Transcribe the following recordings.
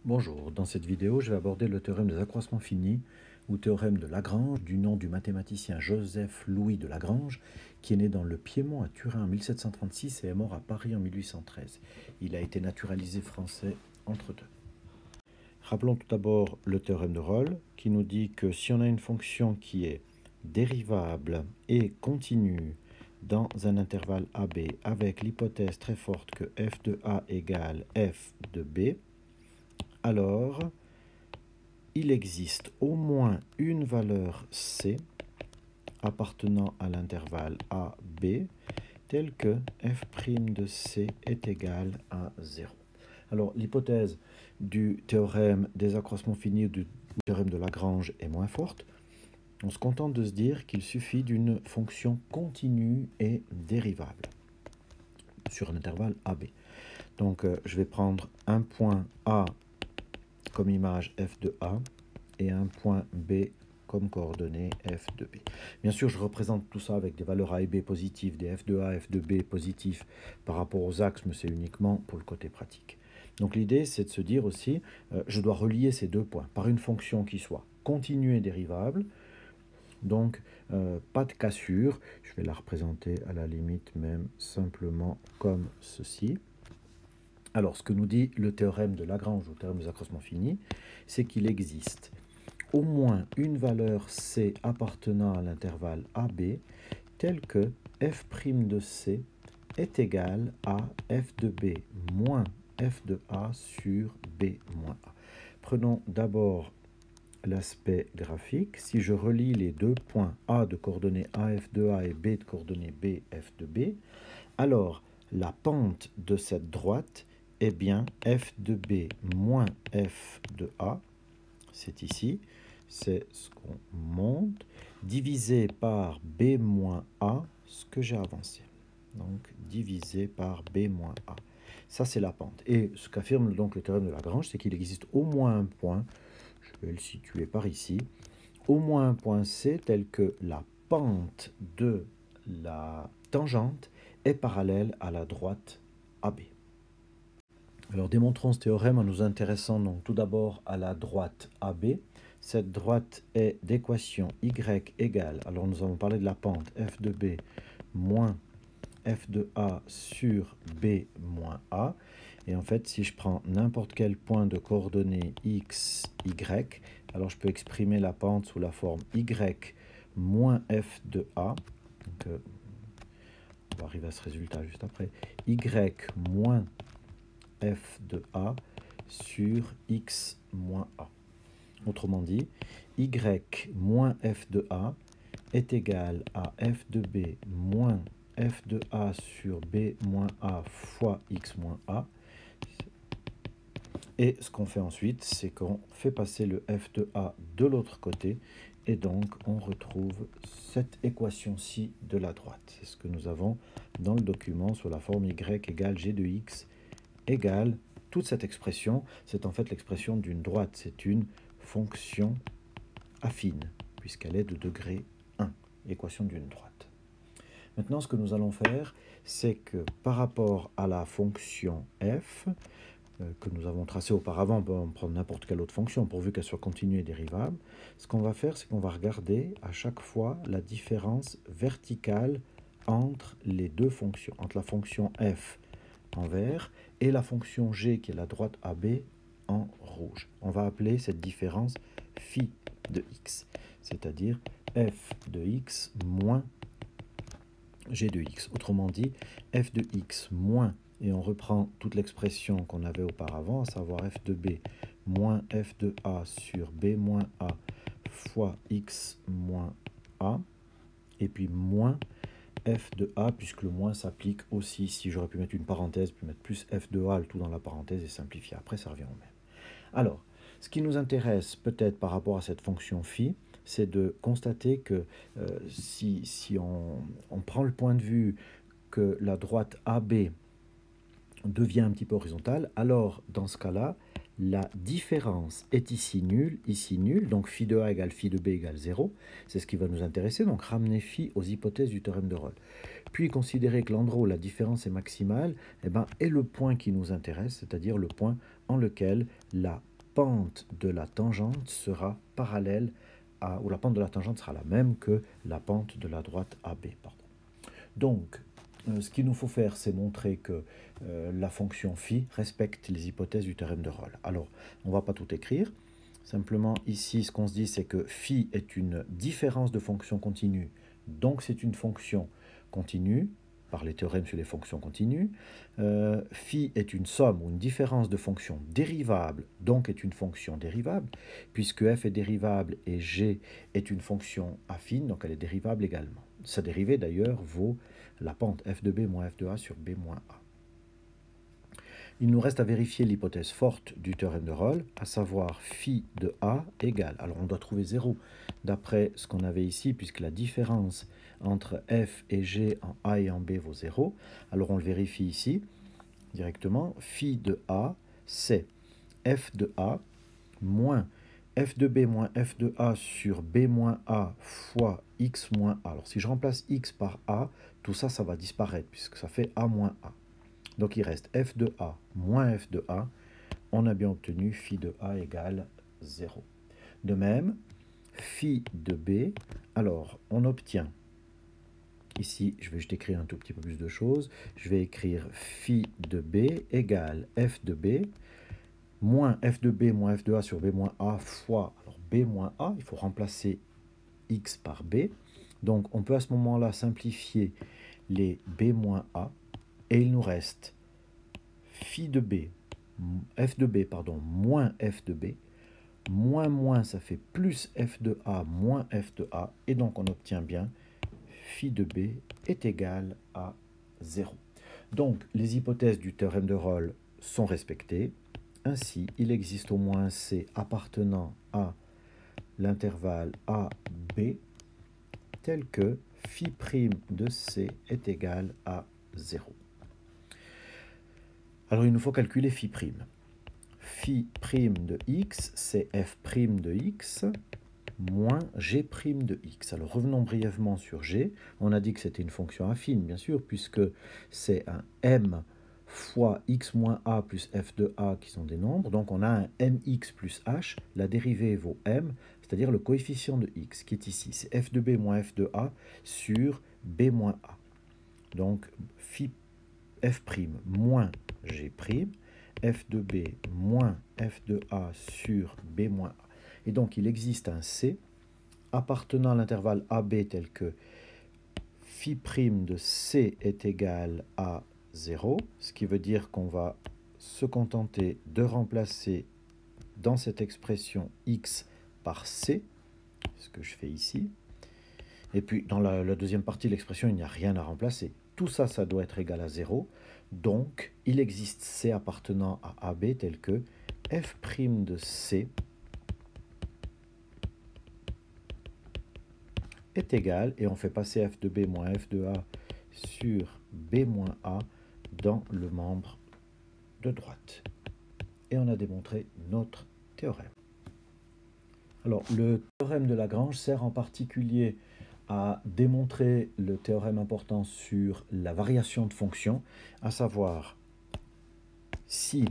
Bonjour, dans cette vidéo, je vais aborder le théorème des accroissements finis, ou théorème de Lagrange, du nom du mathématicien Joseph-Louis de Lagrange, qui est né dans le Piémont à Turin en 1736 et est mort à Paris en 1813. Il a été naturalisé français entre deux. Rappelons tout d'abord le théorème de Rolle, qui nous dit que si on a une fonction qui est dérivable et continue dans un intervalle AB avec l'hypothèse très forte que f de A égale f de B, alors il existe au moins une valeur C appartenant à l'intervalle AB telle que f' de C est égal à 0. Alors l'hypothèse du théorème des accroissements finis ou du théorème de Lagrange est moins forte. On se contente de se dire qu'il suffit d'une fonction continue et dérivable sur un intervalle AB. Donc je vais prendre un point A comme image f de A et un point B comme coordonnée f de B. Bien sûr, je représente tout ça avec des valeurs A et B positives, des f de A, f de B positifs par rapport aux axes, mais c'est uniquement pour le côté pratique. Donc l'idée, c'est de se dire aussi, je dois relier ces deux points par une fonction qui soit continue et dérivable. Donc, pas de cassure. Je vais la représenter à la limite même simplement comme ceci. Alors, ce que nous dit le théorème de Lagrange, ou théorème des accroissements finis, c'est qu'il existe au moins une valeur C appartenant à l'intervalle AB telle que f' de C est égal à f de B moins f de A sur B moins A. Prenons d'abord l'aspect graphique. Si je relie les deux points A de coordonnées AF de A et B de coordonnées BF de B, alors la pente de cette droite est bien f de B moins f de A, c'est ici, c'est ce qu'on monte, divisé par B moins A, ce que j'ai avancé. Donc divisé par B moins A. Ça, c'est la pente. Et ce qu'affirme donc le théorème de Lagrange, c'est qu'il existe au moins un point, je vais le situer par ici, au moins un point C tel que la pente de la tangente est parallèle à la droite AB. Alors démontrons ce théorème en nous intéressant donc tout d'abord à la droite AB. Cette droite est d'équation y égale, alors nous avons parlé de la pente f de B moins f de A sur B moins A. Et en fait, si je prends n'importe quel point de coordonnées x, y, alors je peux exprimer la pente sous la forme y moins f de A. Donc, on va arriver à ce résultat juste après. Y moins f de A sur x moins A. Autrement dit, y moins f de A est égal à f de B moins f de A sur B moins A fois x moins A. Et ce qu'on fait ensuite, c'est qu'on fait passer le f de A de l'autre côté, et donc on retrouve cette équation-ci de la droite. C'est ce que nous avons dans le document sous la forme y égale g de x égale, toute cette expression, c'est en fait l'expression d'une droite, c'est une fonction affine, puisqu'elle est de degré 1, équation d'une droite. Maintenant, ce que nous allons faire, c'est que par rapport à la fonction f, que nous avons tracée auparavant, on peut en prendre n'importe quelle autre fonction, pourvu qu'elle soit continue et dérivable, ce qu'on va faire, c'est qu'on va regarder à chaque fois la différence verticale entre les deux fonctions, entre la fonction f en vert et la fonction g, qui est la droite AB, en rouge. On va appeler cette différence phi de x, c'est-à-dire f de x moins g de x. Autrement dit, f de x moins, et on reprend toute l'expression qu'on avait auparavant, à savoir f de b moins f de a sur b moins a fois x moins a, et puis moins f de a, puisque le moins s'applique aussi ici. J'aurais pu mettre une parenthèse, puis mettre plus f de a, le tout dans la parenthèse, et simplifier. Après, ça revient au même. Alors, ce qui nous intéresse peut-être par rapport à cette fonction phi, c'est de constater que si on prend le point de vue que la droite AB devient un petit peu horizontale, alors dans ce cas-là, la différence est ici nulle, donc phi de A égale phi de B égale 0, c'est ce qui va nous intéresser, donc ramener phi aux hypothèses du théorème de Rolle. Puis considérer que l'endroit où la différence est maximale est le point qui nous intéresse, c'est-à-dire le point en lequel la pente de la tangente sera parallèle à, ou la pente de la tangente sera la même que la pente de la droite AB. Pardon. Donc, ce qu'il nous faut faire, c'est montrer que la fonction phi respecte les hypothèses du théorème de Rolle. Alors, on ne va pas tout écrire. Simplement, ici, ce qu'on se dit, c'est que phi est une différence de fonction continue. Donc, c'est une fonction continue, par les théorèmes sur les fonctions continues. Phi est une somme ou une différence de fonctions dérivables, donc est une fonction dérivable, puisque f est dérivable et g est une fonction affine, donc elle est dérivable également. Sa dérivée, d'ailleurs, vaut la pente f de b moins f de a sur b moins a. Il nous reste à vérifier l'hypothèse forte du théorème de Rolle, à savoir phi de a égale. Alors on doit trouver 0 d'après ce qu'on avait ici, puisque la différence entre f et g en a et en b vaut 0. Alors on le vérifie ici directement. Phi de a, c'est f de a moins f de b moins f de a sur b moins a fois x moins a. Alors si je remplace x par a, tout ça, ça va disparaître, puisque ça fait a moins a. Donc il reste f de a moins f de a. On a bien obtenu phi de a égale 0. De même, phi de b, alors on obtient, ici je vais juste écrire un tout petit peu plus de choses, je vais écrire phi de b égale f de b moins f de b moins f de a sur b moins a fois, alors b moins a, il faut remplacer x par b. Donc on peut à ce moment-là simplifier les b moins a, et il nous reste phi de b, f de b, pardon, moins f de b, moins ça fait plus f de a moins f de a, et donc on obtient bien phi de b est égal à 0. Donc les hypothèses du théorème de Rolle sont respectées. Ainsi, il existe au moins un C appartenant à l'intervalle AB tel que phi' de C est égal à 0. Alors il nous faut calculer phi'. Phi' de x, c'est f' de x moins g' de x. Alors revenons brièvement sur g. On a dit que c'était une fonction affine, bien sûr, puisque c'est un m fois x moins a plus f de a qui sont des nombres. Donc on a un mx plus h. La dérivée vaut m, c'est-à-dire le coefficient de x qui est ici. C'est f de b moins f de a sur b moins a. Donc phi f' moins g', f de b moins f de a sur b moins a. Et donc il existe un C appartenant à l'intervalle AB tel que phi' de C est égal à 0, ce qui veut dire qu'on va se contenter de remplacer dans cette expression x par C, ce que je fais ici. Et puis dans la deuxième partie de l'expression, il n'y a rien à remplacer. Tout ça, ça doit être égal à 0. Donc, il existe C appartenant à AB tel que f' de C est égal, et on fait passer f de b moins f de a sur b moins a dans le membre de droite. Et on a démontré notre théorème. Alors, le théorème de Lagrange sert en particulier à démontrer le théorème important sur la variation de fonction, à savoir si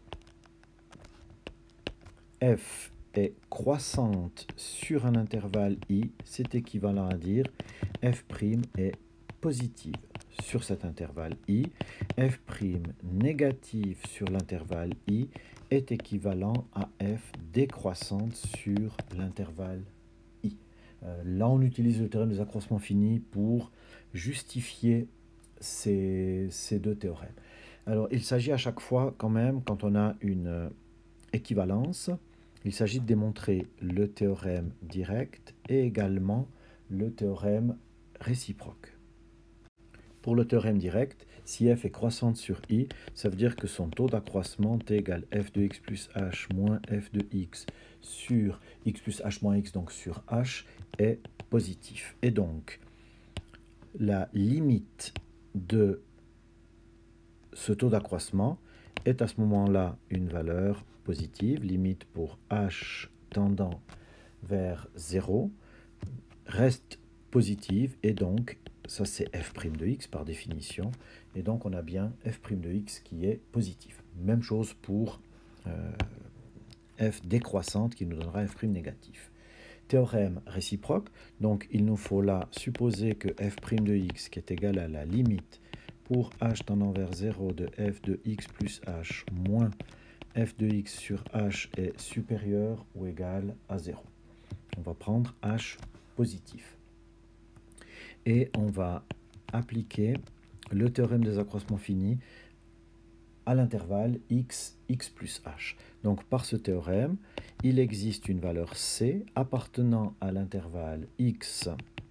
f est croissante sur un intervalle i, c'est équivalent à dire f' est positive sur cet intervalle i, f' négative sur l'intervalle i est équivalent à f décroissante sur l'intervalle i. Là, on utilise le théorème des accroissements finis pour justifier ces deux théorèmes. Alors, il s'agit à chaque fois, quand même, quand on a une équivalence, il s'agit de démontrer le théorème direct et également le théorème réciproque. Pour le théorème direct, si f est croissante sur i, ça veut dire que son taux d'accroissement t égale f de x plus h moins f de x sur x plus h moins x, donc sur h, est positif. Et donc, la limite de ce taux d'accroissement est à ce moment-là une valeur positive, limite pour h tendant vers 0, reste positive, et donc ça c'est f' de x par définition, et donc on a bien f' de x qui est positif. Même chose pour f décroissante qui nous donnera f' négatif. Théorème réciproque, donc il nous faut là supposer que f' de x qui est égal à la limite pour h tendant vers 0 de f de x plus h moins f de x sur h est supérieur ou égal à 0. On va prendre h positif. Et on va appliquer le théorème des accroissements finis à l'intervalle x plus h. Donc par ce théorème, il existe une valeur c appartenant à l'intervalle x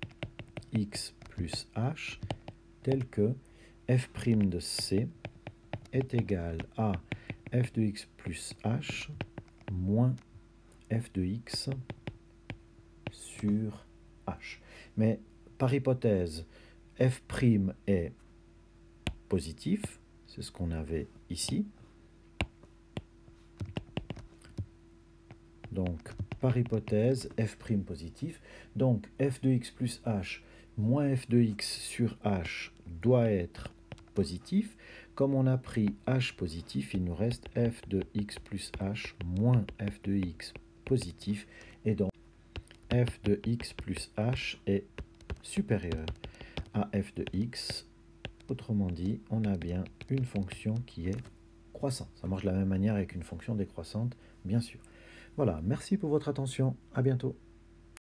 plus h telle que f' de c est égal à f de x plus h moins f de x sur h. Mais par hypothèse, f' est positif, c'est ce qu'on avait ici. Donc, par hypothèse, f' positif. Donc, f de x plus h moins f de x sur h doit être positif. Comme on a pris h positif, il nous reste f de x plus h moins f de x positif. Et donc, f de x plus h est supérieur à f de x. Autrement dit, on a bien une fonction qui est croissante. Ça marche de la même manière avec une fonction décroissante, bien sûr. Voilà, merci pour votre attention. À bientôt.